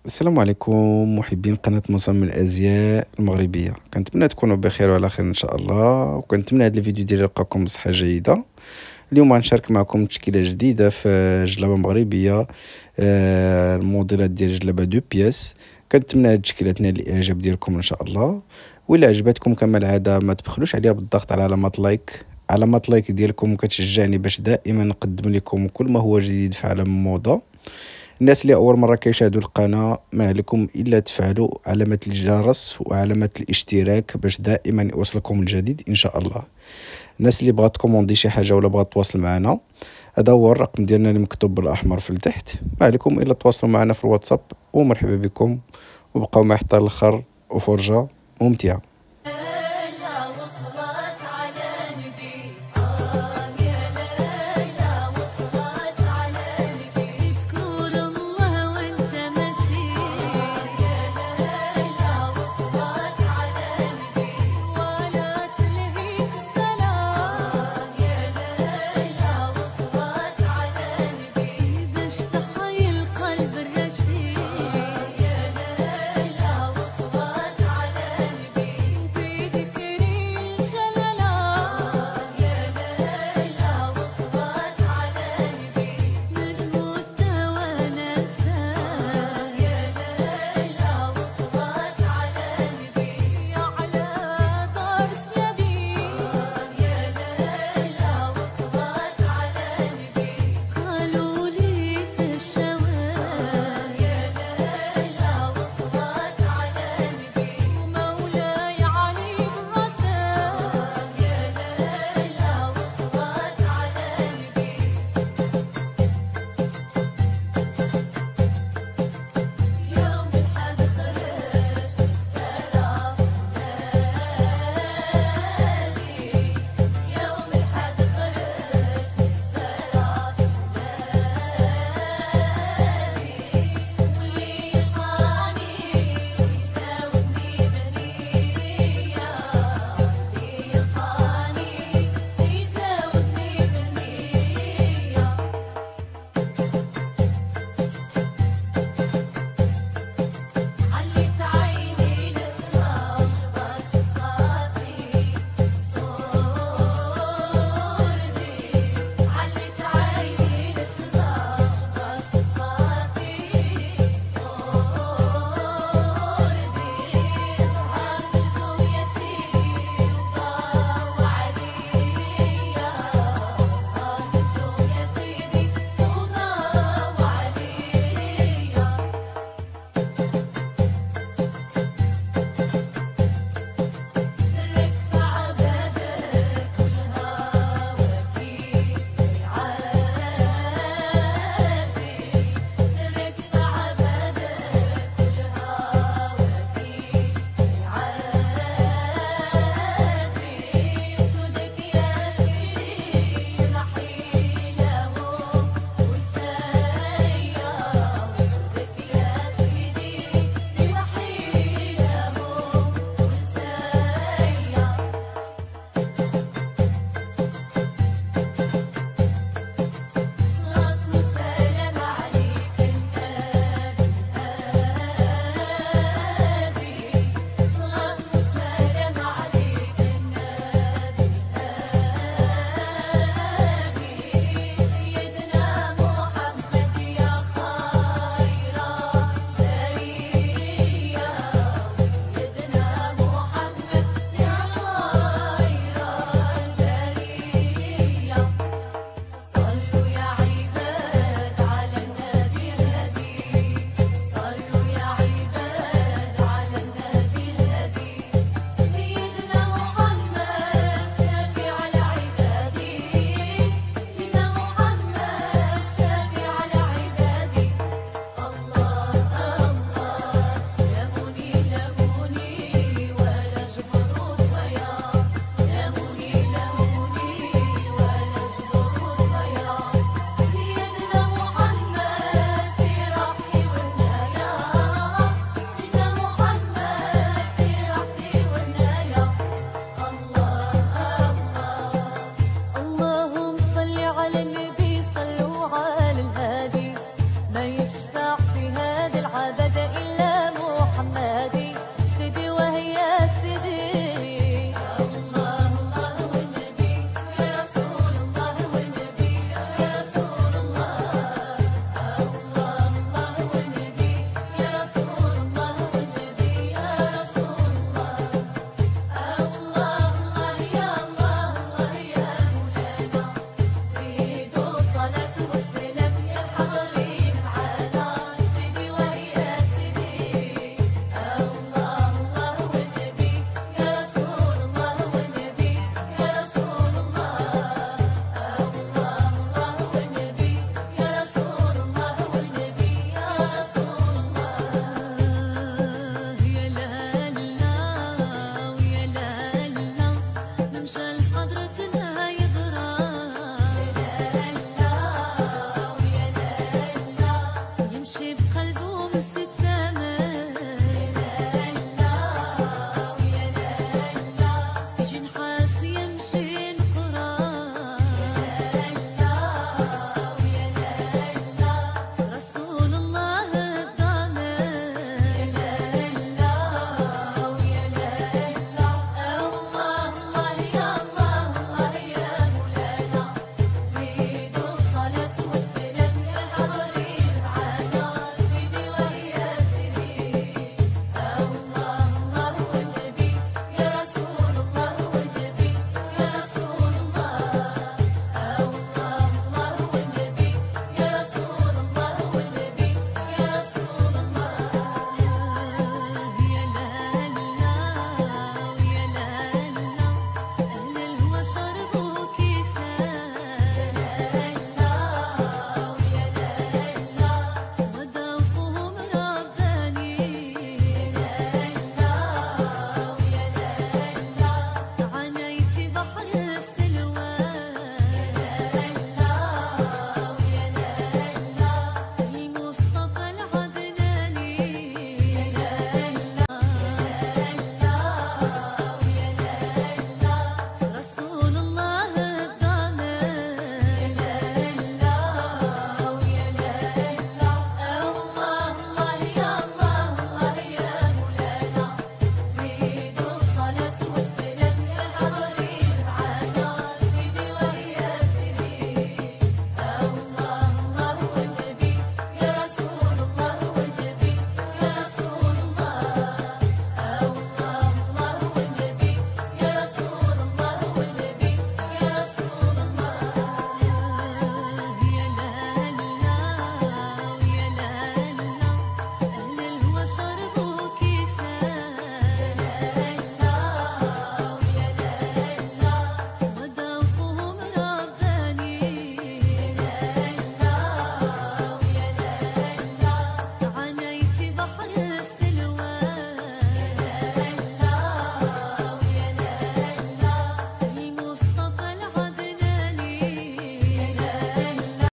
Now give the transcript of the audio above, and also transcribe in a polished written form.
السلام عليكم محبين قناة مصمم الازياء المغربيه. كنتمنى تكونوا بخير وعلى خير ان شاء الله، وكنتمنى هذا الفيديو ديالي يلقاكم بصحه جيده. اليوم غنشارك معكم تشكيله جديده في جلابه مغربيه. الموديلات ديال جلابه دو بياس. كنتمنى هاد التشكيله تنال الاعجاب ديالكم ان شاء الله، وإلا عجبتكم كما العاده ما تبخلوش عليها بالضغط على علامه لايك ديالكم، كتشجعني باش دائما نقدم لكم كل ما هو جديد في عالم الموضه. الناس اللي اول مره كيشاهدوا القناه، ما عليكم الا تفعلوا علامه الجرس وعلامه الاشتراك باش دائما يوصلكم الجديد ان شاء الله. الناس اللي بغات تكوموندي شي حاجه ولا بغات تواصل معنا، هذا هو الرقم ديالنا اللي مكتوب بالاحمر في التحت. ما عليكم الا تواصلوا معنا في الواتساب، ومرحبا بكم، وبقاو معي حتى الاخر، وفرجه ممتعه. يشفع في هذه العبادة.